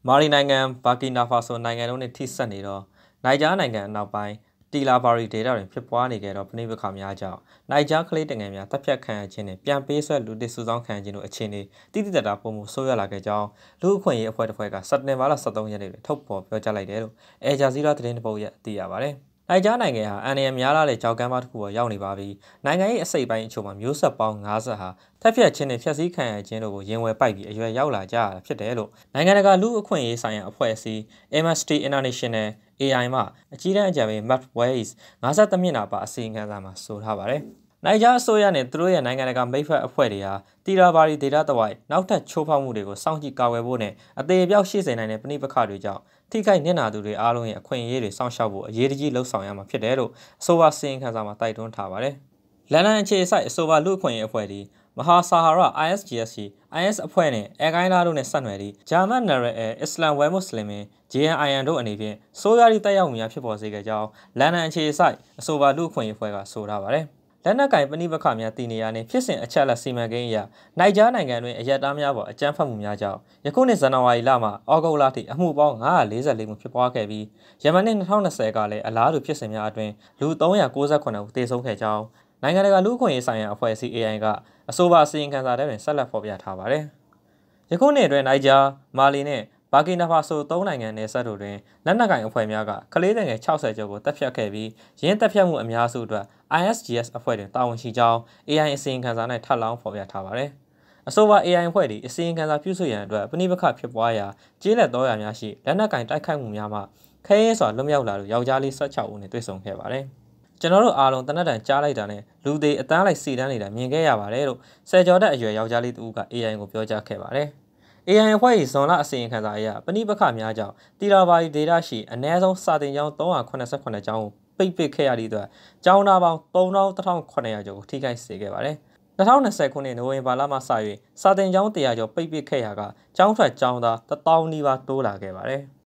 မာလီနိုင်ငံဘာကီနာဖာဆိုနိုင်ငံတို့နဲ့ထိစပ်နေတော့နိုင်ဂျာနိုင်ငံအနောက်ပိုင်းတီလာဘာရီဒေတာတွင်ဖြစ်ပွားနေကြသောပဋိပက္ခများကြောင့်နိုင်ဂျာကလေးတငယ်များတပ်ဖြတ်ခံရခြင်းနှင့်ပြန်ပေးဆွဲလူတစ်စုဆောင်းခံခြင်းတို့အခြေအနေတိတိကျကျပုံမှုဆိုးရွားလာခဲ့ကြောင်းလူ့အခွင့်အရေးအဖွဲ့တစ်ဖွဲ့ကစက်တင်ဘာလ23ရက်နေ့တွင်ထုတ်ဖော်ပြောကြားလိုက်တယ်လို့အဲဂျာဇီးရာသတင်းတစ်ပုဒ်ရသိရပါတယ်။နိုင်ဂျာနိုင်ငံဟာအန်ရန်များလာတဲ့ကြောက်ကမ်းမတစ်ခုပေါ်ရောက်နေပါပြီ။နိုင်ငံ၏အစိပ်ပိုင်းအချို့မှာမျိုးဆက်ပေါင်း50ဟာတပ်ဖြတ်ခြင်းနဲ့ဖျက်ဆီးခံရခြင်းတို့ကိုရင်ဝယ်ပိုက်ပြီးအရွယ်ရောက်လာကြရတာဖြစ်တယ်လို့နိုင်ငံတကာလူ့အခွင့်အရေးဆိုင်ရာအဖွဲ့အစည်း Amnesty International AI မှအကြီးတန်းအကြံပေး Matt Weiss 53မျက်နှာပါအစီရင်ခံစာမှာဆိုထားပါတယ်။နိုင်ဂျာအစိုးရနဲ့သူတို့ရဲ့နိုင်ငံတကာမိတ်ဖက်အဖွဲ့တွေဟာတီရာဘာရီဒေတာတဝိုက်နောက်ထပ်ချိုးဖောက်မှုတွေကိုစောင့်ကြည့်ကာကွယ်ဖို့နဲ့အသေးအပြောက်ရှေ့စေနိုင်တဲ့ပဋိပက္ခတွေကြောင့်ထိခိုက်နစ်နာသူတွေအားလုံးရဲ့အခွင့်အရေးတွေစောင့်ရှောက်ဖို့အရေးကြီးလှုံ့ဆော်ရမှာဖြစ်တယ်လို့အဆိုပါစီရင်ခံစာမှာတိုက်တွန်းထားပါတယ်။လန်ဒန်အခြေစိုက်အဆိုပါလူ့အခွင့်အရေးအဖွဲ့ဒီမဟာဆာဟာရ ISGS IS အဖွဲ့နဲ့အဲကိုင်းလာတို့နဲ့ဆက်နွယ်သည့်ဂျာမန်နယ်ရယ်အစ္စလမ်ဝဲမွတ်စလင်မင် JNIN တို့အနေဖြင့်ဆိုးရွားသည့်တိုက်ရောက်မှုများဖြစ်ပေါ်စေခဲ့ကြောင်းလန်ဒန်အခြေစိုက်အဆိုပါလူ့အခွင့်အရေးအဖွဲ့ကဆိုထားပါတယ်။လက်နက်ကင်ပဋိပက္ခများတည်နေရနှင့်ဖြစ်စဉ်အချက်အလက်စီမံကိန်းအရနိုင်ဂျာနိုင်ငံတွင်အရက်သားများပေါ်အကြမ်းဖက်မှုများကြောင့်ယခုနှစ်ဇန်နဝါရီလမှဩဂုတ်လထိအမှုပေါင်း944မှုဖြစ်ပွားခဲ့ပြီးယမန်နှစ်2020ကလည်းအလားတူဖြစ်စဉ်များအတွင်းလူ398ဦးသေဆုံးခဲ့ကြောင်းနိုင်ငံတကာလူ့အခွင့်အရေးဆိုင်ရာအဖွဲ့အစည်း AI ကအဆိုပါအစီရင်ခံစာထဲတွင်ဆက်လက်ဖော်ပြထားပါတယ်။ယခုနှစ်အတွင်းနိုင်ဂျာမာလီနဲ့ဘာကီနာဖာဆို3နိုင်ငံနယ်စပ်တို့တွင်လက်နက်ကင်အဖွဲ့များကကလေးငယ်60ကျော်ကိုတပ်ဖြတ်ခဲ့ပြီးရင်းတပ်ဖြတ်မှုအများစုအတွက် ISGS အဖွဲ့တွင်တာဝန်ရှိကြောင်း AI အစီရင်ခံစာ၌ထပ်လောင်းဖော်ပြထားပါတယ်။အဆိုပါ AI အဖွဲ့သည်အစီရင်ခံစာပြုစုရန်အတွက်ပဋိပက္ခဖြစ်ပွားရာကျေးလက်တော်ရာများရှိလက်နက်ကင်တိုက်ခိုက်မှုများမှခဲရဲစွာလွတ်မြောက်လာသူယောက်ျားလေး16ဦးနဲ့တွေ့ဆုံခဲ့ပါတယ်။ကျွန်တော်တို့အားလုံးတနက်တန်ကြားလိုက်တာနဲ့လူသေးအတန်းလိုက်စီတန်းနေတာမြင်ခဲ့ရပါတယ်လို့ဆယ်ကျော်သက်အရွယ်ယောက်ျားလေးတူက AI ကိုပြောကြားခဲ့ပါတယ်။ AI အဖွဲ့၏ဇွန်လအစီရင်ခံစာအရပဋိပက္ခများကြောင့်တီရာဘာရီဒေတာရှိအနည်းဆုံးစာတင်ကျောင်း389ကျောင်းကိုပိတ်ပစ်ခဲ့ရသည့်အတွက်ကျောင်းသားပေါင်း31,900ကျော်ကိုထိခိုက်စေခဲ့ပါတယ်။2020ခုနှစ်နိုဝင်ဘာလမှစ၍စာတင်ကျောင်း100ကျော်ပိတ်ပစ်ခဲ့ရာကကျောင်းထွက်ကျောင်းသား1000နီးပါးတိုးလာခဲ့ပါတယ်။